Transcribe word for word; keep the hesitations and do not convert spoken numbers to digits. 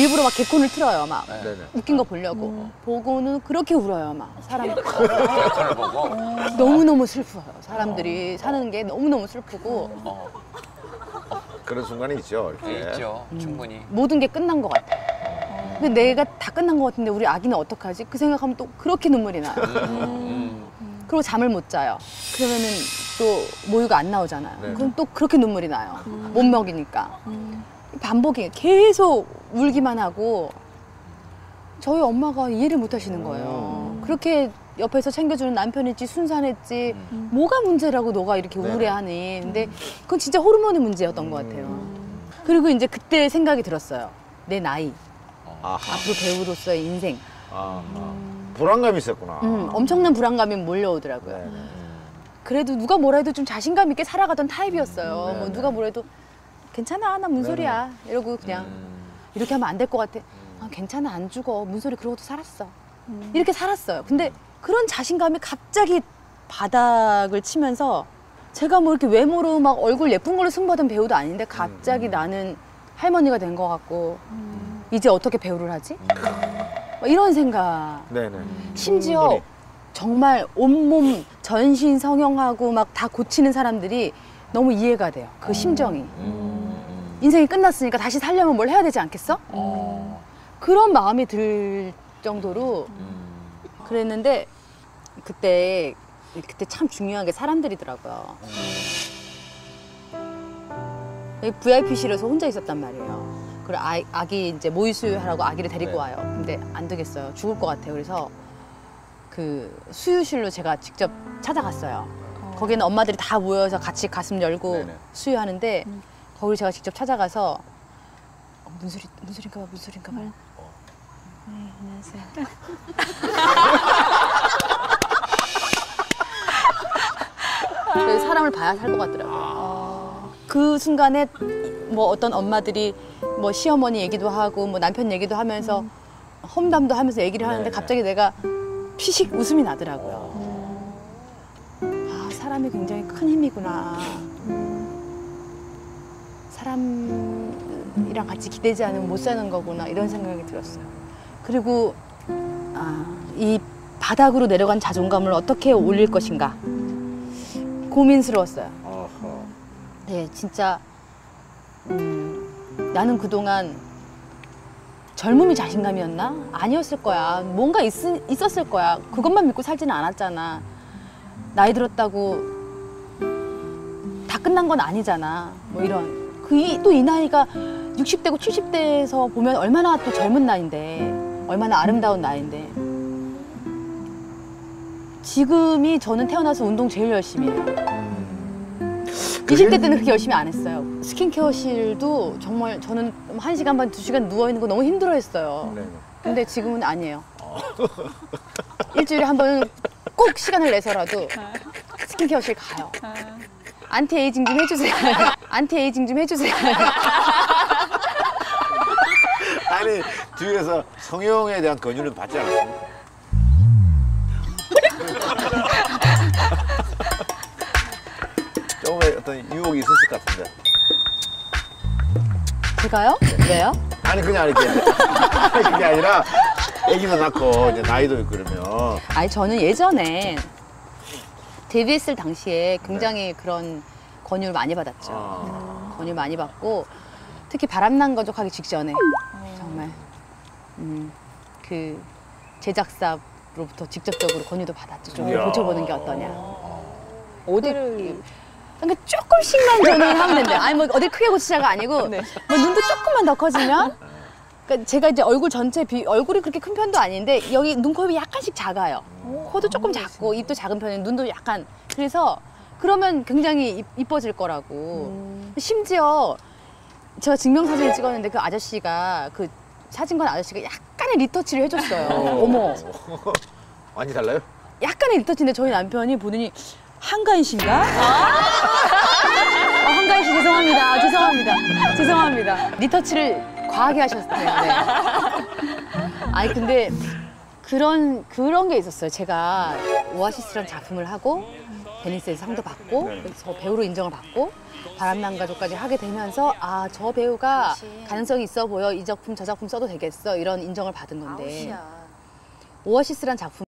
일부러 막 개콘을 틀어요, 막. 네네. 웃긴 거 보려고. 음. 보고는 그렇게 울어요, 막. 사람들. 개콘을 보고? 너무너무 슬퍼요. 사람들이 어. 사는 게 너무너무 슬프고. 어. 그런 순간이 있죠, 이렇게. 있죠, 음. 충분히. 모든 게 끝난 것 같아. 근데 내가 다 끝난 것 같은데 우리 아기는 어떡하지? 그 생각하면 또 그렇게 눈물이 나요. 음. 음. 그리고 잠을 못 자요. 그러면은 또 모유가 안 나오잖아요. 네네. 그럼 또 그렇게 눈물이 나요. 음. 못 먹이니까. 음. 반복이 계속 울기만 하고 저희 엄마가 이해를 못 하시는 거예요. 음. 그렇게 옆에서 챙겨주는 남편이지 순산했지 음. 뭐가 문제라고 너가 이렇게 네네. 우울해하니. 근데 그건 진짜 호르몬의 문제였던 음. 것 같아요. 그리고 이제 그때 생각이 들었어요. 내 나이. 아하. 앞으로 배우로서의 인생. 아하. 음. 불안감이 있었구나. 음, 엄청난 불안감이 몰려오더라고요. 네네. 그래도 누가 뭐라 해도 좀 자신감 있게 살아가던 타입이었어요. 네네. 뭐 누가 뭐라 해도 괜찮아, 나 뭔 소리야. 이러고 그냥 음. 이렇게 하면 안 될 것 같아. 아, 괜찮아, 안 죽어. 뭔 소리 그러고도 살았어. 음. 이렇게 살았어요. 근데 그런 자신감이 갑자기 바닥을 치면서 제가 뭐 이렇게 외모로 막 얼굴 예쁜 걸로 승부하던 배우도 아닌데 갑자기 음. 나는 할머니가 된 것 같고 음. 이제 어떻게 배우를 하지? 음. 이런 생각. 네네. 심지어 음. 정말 온몸 전신 성형하고 막 다 고치는 사람들이 너무 이해가 돼요. 그 심정이. 음. 인생이 끝났으니까 다시 살려면 뭘 해야 되지 않겠어? 음. 그런 마음이 들 정도로 음. 그랬는데 그때 그때 참 중요한 게 사람들이더라고요. 음. 브이아이피실에서 혼자 있었단 말이에요. 그리고 아, 아기 이제 모유 수유하라고 아기를 데리고 네. 와요. 근데 안 되겠어요. 죽을 것 같아요. 그래서 그 수유실로 제가 직접 찾아갔어요. 어. 거기는 엄마들이 다 모여서 같이 가슴 열고 네네. 수유하는데 음. 거기를 제가 직접 찾아가서 어, 무슨 소리, 무슨 소린가 봐, 무슨 소린가 봐. 음. 어. 네, 안녕하세요. 그래서 사람을 봐야 살 것 같더라고요. 아. 그 순간에 뭐 어떤 엄마들이 뭐 시어머니 얘기도 하고 뭐 남편 얘기도 하면서 음. 험담도 하면서 얘기를 하는데 네네. 갑자기 내가 피식 웃음이 나더라고요. 음. 아, 사람이 굉장히 큰 힘이구나. 사람이랑 같이 기대지 않으면 못 사는 거구나 이런 생각이 들었어요. 그리고 아, 이 바닥으로 내려간 자존감을 어떻게 올릴 것인가 고민스러웠어요. 네, 진짜 음, 나는 그동안 젊음이 자신감이었나? 아니었을 거야. 뭔가 있, 있었을 거야. 그것만 믿고 살지는 않았잖아. 나이 들었다고 다 끝난 건 아니잖아. 뭐 이런. 그 또 이 나이가 육십 대고 칠십 대에서 보면 얼마나 또 젊은 나이인데 얼마나 아름다운 나이인데 지금이 저는 태어나서 운동 제일 열심히 해요. 음. 이십 대 때는 그렇게 열심히 안 했어요. 스킨케어실도 정말 저는 한 시간 반, 두 시간 누워있는 거 너무 힘들어했어요. 네. 근데 지금은 아니에요. 일주일에 한 번은 꼭 시간을 내서라도 스킨케어실 가요. 안티에이징 좀 해주세요. 안티에이징 좀 해주세요. 아니, 뒤에서 성형에 대한 권유는 받지 않았습니까? 조금의 어떤 유혹이 있었을 것 같은데. 제가요? 네. 왜요? 아니, 그냥 이렇게. 아니, 그게 아니라 애기도 낳고 이제 나이도 있고 그러면. 아니, 저는 예전에 데뷔했을 당시에 굉장히 네. 그런 권유를 많이 받았죠. 아. 권유 많이 받고 특히 바람난 거족 하기 직전에 아. 정말 음, 그 제작사로부터 직접적으로 권유도 받았죠. 좀 고쳐보는 게 어떠냐. 어디를 그러니까 조금씩만 저는 하면 된대요. 아니 뭐 어디 크게 고치자가 아니고 네. 뭐 눈도 조금만 더 커지면 그러니까 제가 이제 얼굴 전체 비, 얼굴이 그렇게 큰 편도 아닌데 여기 눈곱이 약간씩 작아요. 오, 코도 조금 작고 입도 작은 편에 눈도 약간 그래서 그러면 굉장히 이뻐질 거라고. 음. 심지어 제가 증명사진을 찍었는데 그 아저씨가 그 사진관 아저씨가 약간의 리터치를 해줬어요. 어머. 많이 달라요? 약간의 리터치인데 저희 남편이 보더니 한가인 씨인가? 아, 아 한가인 씨 죄송합니다. 죄송합니다. 죄송합니다. 리터치를 과하게 하셨을 텐데. 아니 근데 그런 그런 게 있었어요. 제가 오아시스라는 작품을 하고 베니스에서 상도 받고 네. 그래서 배우로 인정을 받고 바람난 가족까지 하게 되면서 아, 저 배우가 그렇지. 가능성이 있어 보여. 이 작품 저 작품 써도 되겠어. 이런 인정을 받은 건데 아웃이야. 오아시스란 작품